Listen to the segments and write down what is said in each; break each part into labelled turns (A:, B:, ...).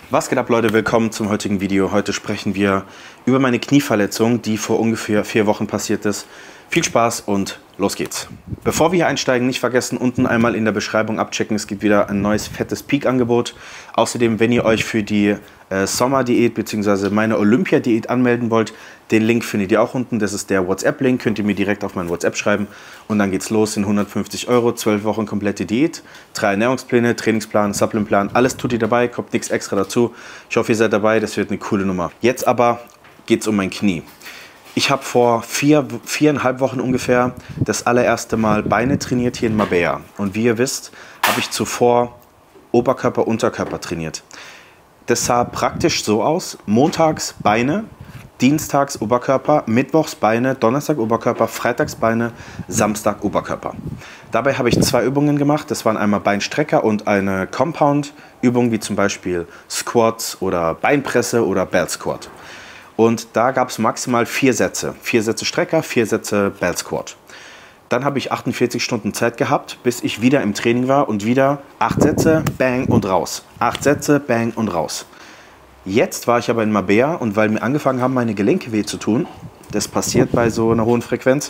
A: Was geht ab, Leute? Willkommen zum heutigen Video. Heute sprechen wir über meine Knieverletzung, die vor ungefähr 4 Wochen passiert ist. Viel Spaß und los geht's. Bevor wir hier einsteigen, nicht vergessen, unten einmal in der Beschreibung abchecken. Es gibt wieder ein neues fettes Peak-Angebot. Außerdem, wenn ihr euch für die Sommerdiät bzw. meine Olympia-Diät anmelden wollt, den Link findet ihr auch unten. Das ist der WhatsApp-Link. Könnt ihr mir direkt auf mein WhatsApp schreiben. Und dann geht's los in 150 €, 12 Wochen komplette Diät, 3 Ernährungspläne, Trainingsplan, Supplementplan. Alles tut ihr dabei, kommt nichts extra dazu. Ich hoffe, ihr seid dabei. Das wird eine coole Nummer. Jetzt aber geht's um mein Knie. Ich habe vor 4,5 Wochen ungefähr das allererste Mal Beine trainiert hier in Marbella. Und wie ihr wisst, habe ich zuvor Oberkörper, Unterkörper trainiert. Das sah praktisch so aus: montags Beine, dienstags Oberkörper, mittwochs Beine, Donnerstag Oberkörper, freitags Beine, Samstag Oberkörper. Dabei habe ich 2 Übungen gemacht. Das waren einmal Beinstrecker und eine Compound-Übung, wie zum Beispiel Squats oder Beinpresse oder Belt Squat. Und da gab es maximal 4 Sätze. 4 Sätze Strecker, 4 Sätze Belt Squat. Dann habe ich 48 Stunden Zeit gehabt, bis ich wieder im Training war und wieder 8 Sätze, bang und raus. 8 Sätze, bang und raus. Jetzt war ich aber in Marbella und weil mir angefangen haben, meine Gelenke weh zu tun, das passiert bei so einer hohen Frequenz,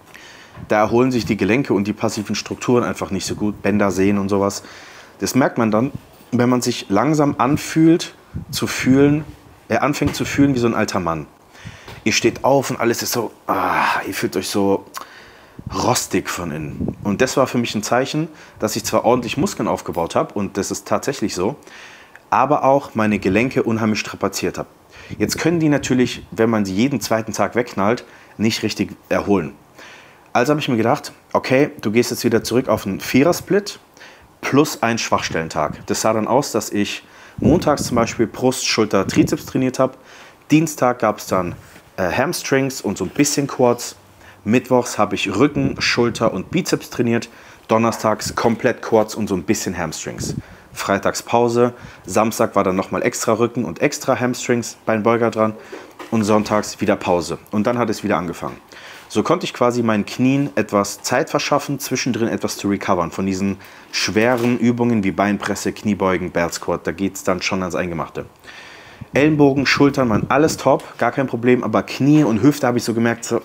A: da erholen sich die Gelenke und die passiven Strukturen einfach nicht so gut, Bänder, Sehnen und sowas. Das merkt man dann, wenn man sich langsam anfängt zu fühlen wie so ein alter Mann. Ihr steht auf und alles ist so, ihr fühlt euch so rostig von innen. Und das war für mich ein Zeichen, dass ich zwar ordentlich Muskeln aufgebaut habe, und das ist tatsächlich so, aber auch meine Gelenke unheimlich strapaziert habe. Jetzt können die natürlich, wenn man sie jeden zweiten Tag wegknallt, nicht richtig erholen. Also habe ich mir gedacht, okay, du gehst jetzt wieder zurück auf einen Vierer-Split plus einen Schwachstellentag. Das sah dann aus, dass ich montags zum Beispiel Brust, Schulter, Trizeps trainiert habe. Dienstag gab es dann Hamstrings und so ein bisschen Quads. Mittwochs habe ich Rücken, Schulter und Bizeps trainiert. Donnerstags komplett Quads und so ein bisschen Hamstrings. Freitags Pause. Samstag war dann nochmal extra Rücken und extra Hamstrings, Beinbeuger dran. Und sonntags wieder Pause. Und dann hat es wieder angefangen. So konnte ich quasi meinen Knien etwas Zeit verschaffen, zwischendrin etwas zu recovern von diesen schweren Übungen wie Beinpresse, Kniebeugen, Belt Squat. Da geht es dann schon ans Eingemachte. Ellenbogen, Schultern waren alles top, gar kein Problem. Aber Knie und Hüfte habe ich so gemerkt, so,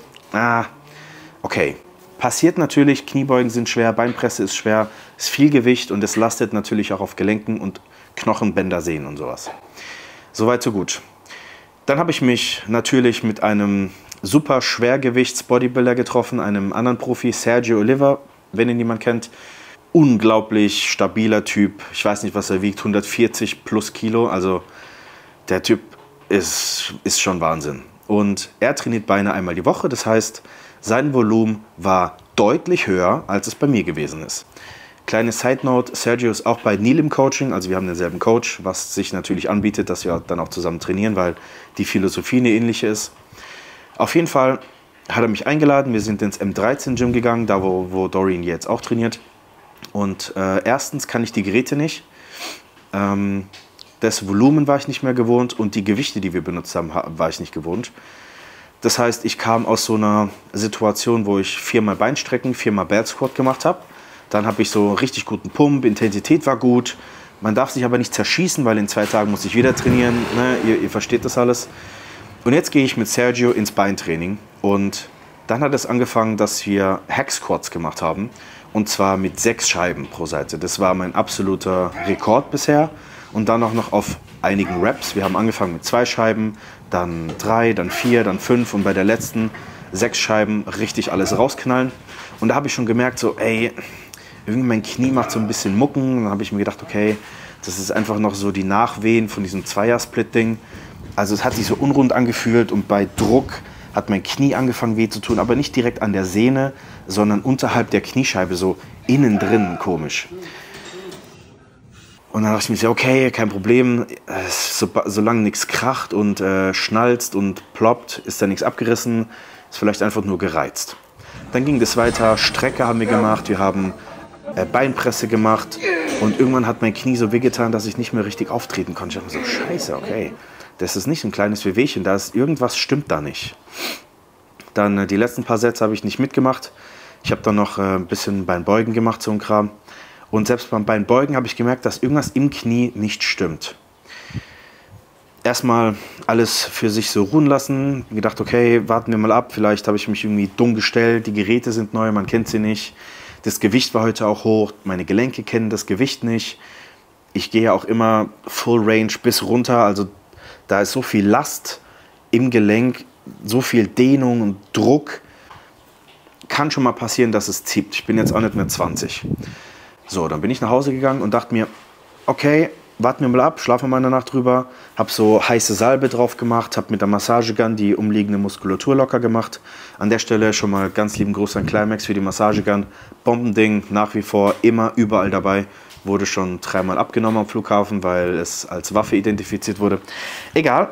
A: okay. Passiert natürlich, Kniebeugen sind schwer, Beinpresse ist schwer, ist viel Gewicht und es lastet natürlich auch auf Gelenken und Knochen, Bänder, Sehnen und sowas. Soweit, so gut. Dann habe ich mich natürlich mit einem super Schwergewichts-Bodybuilder getroffen, einem anderen Profi, Sergio Oliva, wenn ihn jemand kennt. Unglaublich stabiler Typ. Ich weiß nicht, was er wiegt, 140 plus Kilo. Also der Typ ist schon Wahnsinn. Und er trainiert Beine einmal die Woche. Das heißt, sein Volumen war deutlich höher, als es bei mir gewesen ist. Kleine Side Note, Sergio ist auch bei Neil im Coaching, also wir haben denselben Coach, was sich natürlich anbietet, dass wir dann auch zusammen trainieren, weil die Philosophie eine ähnliche ist. Auf jeden Fall hat er mich eingeladen, wir sind ins M13 Gym gegangen, da wo Doreen jetzt auch trainiert. Und erstens kann ich die Geräte nicht, das Volumen war ich nicht mehr gewohnt und die Gewichte, die wir benutzt haben, war ich nicht gewohnt. Das heißt, ich kam aus so einer Situation, wo ich 4-mal Beinstrecken, 4-mal Belt Squat gemacht habe. Dann habe ich so richtig guten Pump, Intensität war gut. Man darf sich aber nicht zerschießen, weil in 2 Tagen muss ich wieder trainieren. Ne? Ihr versteht das alles. Und jetzt gehe ich mit Sergio ins Beintraining. Und dann hat es angefangen, dass wir Hack Squats gemacht haben. Und zwar mit 6 Scheiben pro Seite. Das war mein absoluter Rekord bisher. Und dann auch noch auf einigen Reps. Wir haben angefangen mit 2 Scheiben, dann 3, dann 4, dann 5 und bei der letzten 6 Scheiben richtig alles rausknallen. Und da habe ich schon gemerkt, so, ey, irgendwie mein Knie macht so ein bisschen Mucken. Dann habe ich mir gedacht, okay, das ist einfach noch so die Nachwehen von diesem Zweier-Split-Ding. Also es hat sich so unrund angefühlt und bei Druck hat mein Knie angefangen weh zu tun, aber nicht direkt an der Sehne, sondern unterhalb der Kniescheibe, so innen drin, komisch. Und dann dachte ich mir, okay, kein Problem, solange nichts kracht und schnalzt und ploppt, ist da nichts abgerissen, ist vielleicht einfach nur gereizt. Dann ging das weiter, Strecke haben wir gemacht, wir haben Beinpresse gemacht und irgendwann hat mein Knie so wehgetan, dass ich nicht mehr richtig auftreten konnte. Ich dachte mir so, scheiße, okay, das ist nicht ein kleines Wehwehchen, irgendwas stimmt da nicht. Dann die letzten paar Sätze habe ich nicht mitgemacht. Ich habe dann noch ein bisschen Beinbeugen gemacht, so ein Kram. Und selbst beim Beinbeugen habe ich gemerkt, dass irgendwas im Knie nicht stimmt. erstmal alles für sich so ruhen lassen. Gedacht, okay, warten wir mal ab. Vielleicht habe ich mich irgendwie dumm gestellt. Die Geräte sind neu, man kennt sie nicht. Das Gewicht war heute auch hoch. Meine Gelenke kennen das Gewicht nicht. Ich gehe auch immer Full Range bis runter. Also da ist so viel Last im Gelenk, so viel Dehnung und Druck. Kann schon mal passieren, dass es zieht. Ich bin jetzt auch nicht mehr 20. So, dann bin ich nach Hause gegangen und dachte mir, okay, warten wir mal ab, schlafen wir mal eine Nacht drüber. Habe so heiße Salbe drauf gemacht, habe mit der Massagegun die umliegende Muskulatur locker gemacht. An der Stelle schon mal ganz lieben Gruß an Climax für die Massagegun. Bombending, nach wie vor immer überall dabei. Wurde schon 3-mal abgenommen am Flughafen, weil es als Waffe identifiziert wurde. Egal,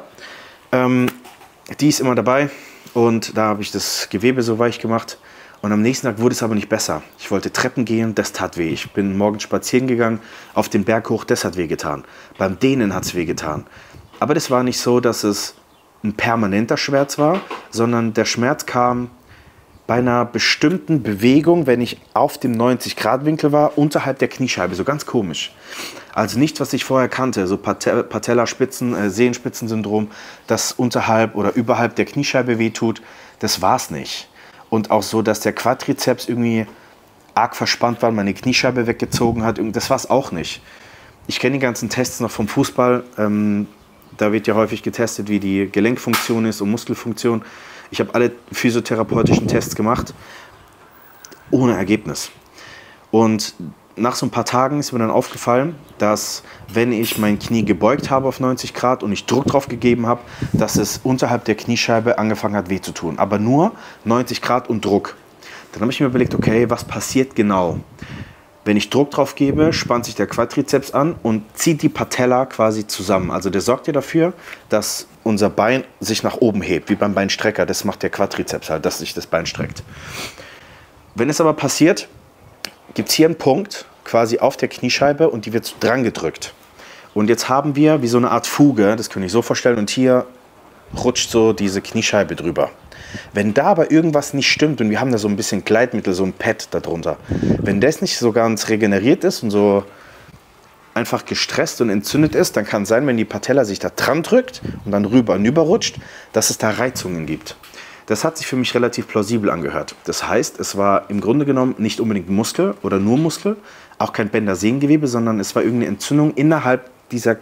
A: die ist immer dabei und da habe ich das Gewebe so weich gemacht. Und am nächsten Tag wurde es aber nicht besser. Ich wollte Treppen gehen, das tat weh. Ich bin morgens spazieren gegangen, auf den Berg hoch, das hat weh getan. Beim Dehnen hat es weh getan. Aber das war nicht so, dass es ein permanenter Schmerz war, sondern der Schmerz kam bei einer bestimmten Bewegung, wenn ich auf dem 90-Grad-Winkel war, unterhalb der Kniescheibe, so ganz komisch. Also nicht, was ich vorher kannte, so Patellaspitzen, Zehenspitzensyndrom, das unterhalb oder überhalb der Kniescheibe wehtut, das war es nicht. Und auch so, dass der Quadrizeps irgendwie arg verspannt war, meine Kniescheibe weggezogen hat. Das war es auch nicht. Ich kenne die ganzen Tests noch vom Fußball. Da wird ja häufig getestet, wie die Gelenkfunktion ist und Muskelfunktion. Ich habe alle physiotherapeutischen Tests gemacht, ohne Ergebnis. Und nach so ein paar Tagen ist mir dann aufgefallen, dass wenn ich mein Knie gebeugt habe auf 90 Grad und ich Druck drauf gegeben habe, dass es unterhalb der Kniescheibe angefangen hat weh zu tun. Aber nur 90 Grad und Druck. Dann habe ich mir überlegt, okay, was passiert genau? Wenn ich Druck drauf gebe, spannt sich der Quadrizeps an und zieht die Patella quasi zusammen. Also der sorgt ja dafür, dass unser Bein sich nach oben hebt, wie beim Beinstrecker. Das macht der Quadrizeps halt, dass sich das Bein streckt. Wenn es aber passiert, gibt es hier einen Punkt, quasi auf der Kniescheibe und die wird so dran gedrückt. Und jetzt haben wir wie so eine Art Fuge, das könnt ihr euch so vorstellen, und hier rutscht so diese Kniescheibe drüber. Wenn da aber irgendwas nicht stimmt und wir haben da so ein bisschen Gleitmittel, so ein Pad darunter, wenn das nicht so ganz regeneriert ist und so einfach gestresst und entzündet ist, dann kann es sein, wenn die Patella sich da dran drückt und dann rüber und überrutscht, dass es da Reizungen gibt. Das hat sich für mich relativ plausibel angehört. Das heißt, es war im Grunde genommen nicht unbedingt Muskel oder nur Muskel, auch kein Bändersehnengewebe, sondern es war irgendeine Entzündung innerhalb dieser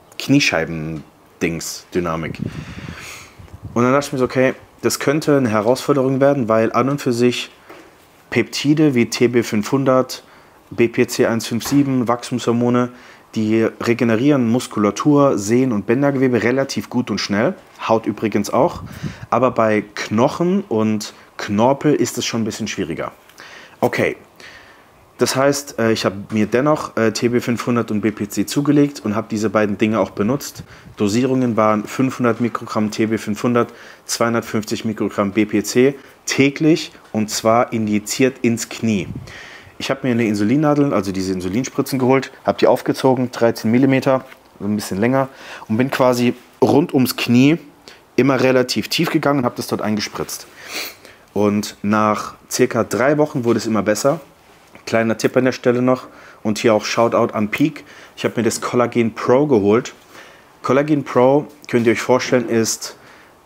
A: Kniescheiben-Dings-Dynamik. Und dann dachte ich mir so, okay, das könnte eine Herausforderung werden, weil an und für sich Peptide wie TB500, BPC 157, Wachstumshormone, die regenerieren Muskulatur, Sehnen und Bändergewebe relativ gut und schnell. Haut übrigens auch. Aber bei Knochen und Knorpel ist es schon ein bisschen schwieriger. Okay, das heißt, ich habe mir dennoch TB500 und BPC zugelegt und habe diese beiden Dinge auch benutzt. Dosierungen waren 500 Mikrogramm TB500, 250 Mikrogramm BPC täglich und zwar injiziert ins Knie. Ich habe mir eine Insulinnadel, also diese Insulinspritzen geholt, habe die aufgezogen, 13 mm, so ein bisschen länger, und bin quasi rund ums Knie immer relativ tief gegangen und habe das dort eingespritzt. Und nach circa 3 Wochen wurde es immer besser. Kleiner Tipp an der Stelle noch und hier auch Shoutout an Peak. Ich habe mir das Collagen Pro geholt. Collagen Pro, könnt ihr euch vorstellen, ist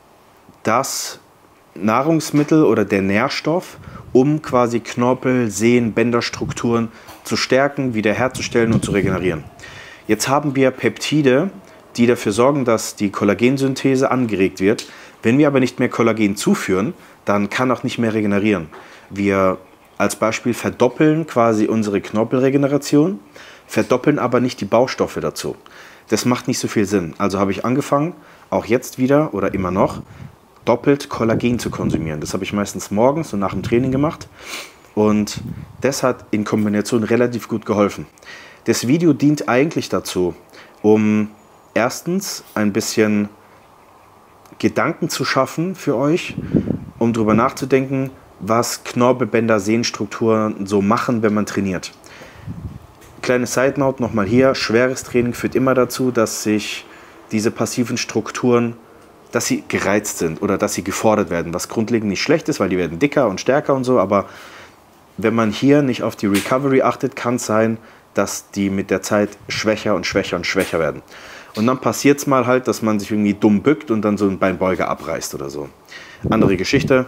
A: das Nahrungsmittel oder der Nährstoff, um quasi Knorpel, Sehnen, Bänderstrukturen zu stärken, wiederherzustellen und zu regenerieren. Jetzt haben wir Peptide, die dafür sorgen, dass die Kollagensynthese angeregt wird. Wenn wir aber nicht mehr Kollagen zuführen, dann kann auch nicht mehr regenerieren. Wir als Beispiel verdoppeln quasi unsere Knorpelregeneration, verdoppeln aber nicht die Baustoffe dazu. Das macht nicht so viel Sinn. Also habe ich angefangen, auch jetzt wieder oder immer noch, doppelt Kollagen zu konsumieren. Das habe ich meistens morgens und nach dem Training gemacht und das hat in Kombination relativ gut geholfen. Das Video dient eigentlich dazu, um erstens ein bisschen Gedanken zu schaffen für euch, um darüber nachzudenken, was Knorpelbänder, Sehnenstrukturen so machen, wenn man trainiert. Kleine Side Note nochmal hier, schweres Training führt immer dazu, dass sich diese passiven Strukturen, dass sie gereizt sind oder dass sie gefordert werden, was grundlegend nicht schlecht ist, weil die werden dicker und stärker und so, aber wenn man hier nicht auf die Recovery achtet, kann es sein, dass die mit der Zeit schwächer und schwächer und schwächer werden. Und dann passiert es mal halt, dass man sich irgendwie dumm bückt und dann so ein Beinbeuger abreißt oder so. Andere Geschichte.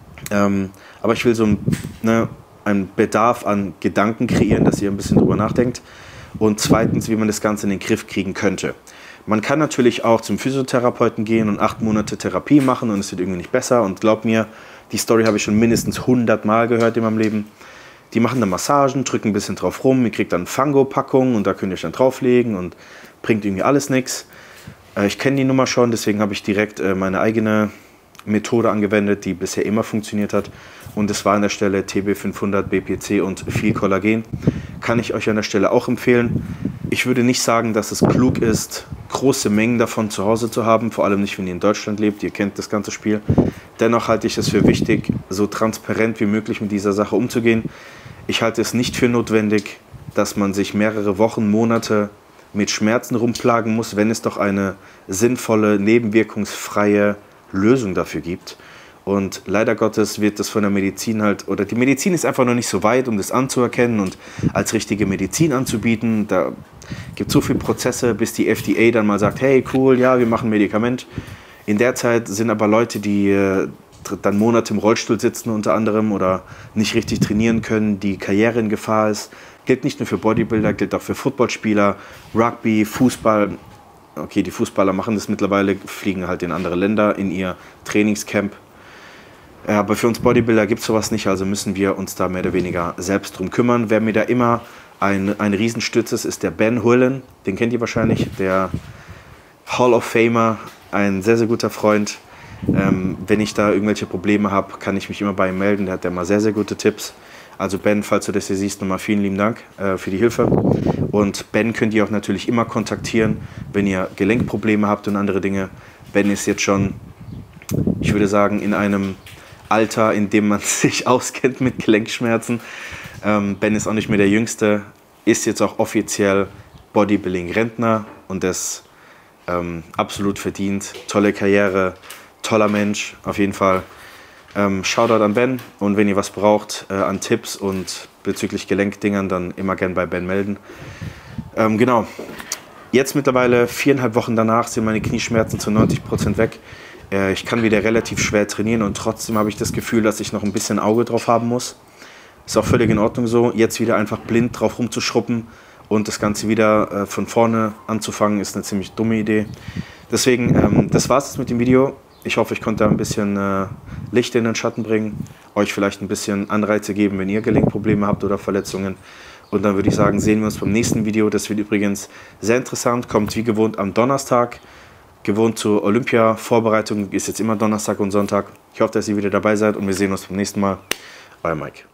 A: Aber ich will so einen Bedarf an Gedanken kreieren, dass ihr ein bisschen drüber nachdenkt. Und zweitens, wie man das Ganze in den Griff kriegen könnte. Man kann natürlich auch zum Physiotherapeuten gehen und 8 Monate Therapie machen und es wird irgendwie nicht besser. Und glaubt mir, die Story habe ich schon mindestens 100 Mal gehört in meinem Leben. Die machen dann Massagen, drücken ein bisschen drauf rum, ihr kriegt dann Fango-Packung und da könnt ihr euch dann drauflegen und bringt irgendwie alles nichts. Ich kenne die Nummer schon, deswegen habe ich direkt meine eigene Methode angewendet, die bisher immer funktioniert hat. Und es war an der Stelle TB500, BPC und viel Kollagen. Kann ich euch an der Stelle auch empfehlen. Ich würde nicht sagen, dass es klug ist, große Mengen davon zu Hause zu haben, vor allem nicht, wenn ihr in Deutschland lebt, ihr kennt das ganze Spiel. Dennoch halte ich es für wichtig, so transparent wie möglich mit dieser Sache umzugehen. Ich halte es nicht für notwendig, dass man sich mehrere Wochen, Monate mit Schmerzen rumplagen muss, wenn es doch eine sinnvolle, nebenwirkungsfreie Lösung dafür gibt. Und leider Gottes wird das von der Medizin halt, oder die Medizin ist einfach noch nicht so weit, um das anzuerkennen und als richtige Medizin anzubieten. Da gibt es so viele Prozesse, bis die FDA dann mal sagt, hey cool, ja, wir machen ein Medikament. In der Zeit sind aber Leute, die dann Monate im Rollstuhl sitzen unter anderem oder nicht richtig trainieren können, die Karriere in Gefahr ist. Gilt nicht nur für Bodybuilder, gilt auch für Footballspieler, Rugby, Fußball. Okay, die Fußballer machen das mittlerweile, fliegen halt in andere Länder in ihr Trainingscamp. Aber für uns Bodybuilder gibt es sowas nicht, also müssen wir uns da mehr oder weniger selbst drum kümmern. Wer mir da immer ein Riesenstütz ist der Ben Hullen, den kennt ihr wahrscheinlich, der Hall of Famer, ein sehr, sehr guter Freund. Wenn ich da irgendwelche Probleme habe, kann ich mich immer bei ihm melden, der hat ja mal sehr, sehr gute Tipps. Also Ben, falls du das hier siehst, nochmal vielen lieben Dank für die Hilfe. Und Ben könnt ihr auch natürlich immer kontaktieren, wenn ihr Gelenkprobleme habt und andere Dinge. Ben ist jetzt schon, ich würde sagen, in einem Alter, in dem man sich auskennt mit Gelenkschmerzen. Ben ist auch nicht mehr der Jüngste, ist jetzt auch offiziell Bodybuilding-Rentner und das absolut verdient. Tolle Karriere, toller Mensch, auf jeden Fall. Shoutout an Ben und wenn ihr was braucht an Tipps und bezüglich Gelenkdingern, dann immer gern bei Ben melden. Genau, jetzt mittlerweile 4,5 Wochen danach sind meine Knieschmerzen zu 90% weg. Ich kann wieder relativ schwer trainieren und trotzdem habe ich das Gefühl, dass ich noch ein bisschen Auge drauf haben muss. Ist auch völlig in Ordnung so. Jetzt wieder einfach blind drauf rumzuschruppen und das Ganze wieder von vorne anzufangen, ist eine ziemlich dumme Idee. Deswegen, das war's jetzt mit dem Video. Ich hoffe, ich konnte da ein bisschen Licht in den Schatten bringen, euch vielleicht ein bisschen Anreize geben, wenn ihr Gelenkprobleme habt oder Verletzungen. Und dann würde ich sagen, sehen wir uns beim nächsten Video. Das wird übrigens sehr interessant, kommt wie gewohnt am Donnerstag. Gewohnt zur Olympia-Vorbereitung ist jetzt immer Donnerstag und Sonntag. Ich hoffe, dass ihr wieder dabei seid und wir sehen uns beim nächsten Mal. Euer Mike.